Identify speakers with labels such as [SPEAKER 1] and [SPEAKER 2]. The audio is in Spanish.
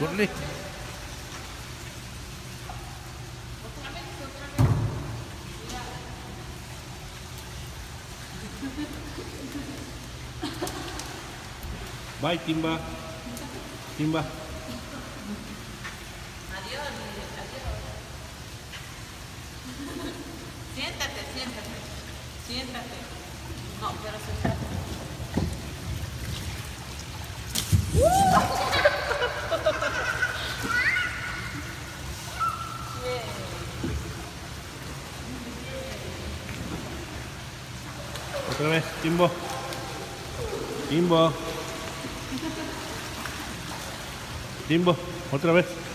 [SPEAKER 1] Curly. Bye, Timba. Timba.
[SPEAKER 2] Adiós, adiós. Siéntate, siéntate. Siéntate. No, pero siéntate.
[SPEAKER 1] Otra vez, Timbo. Timbo. Timbo, otra vez.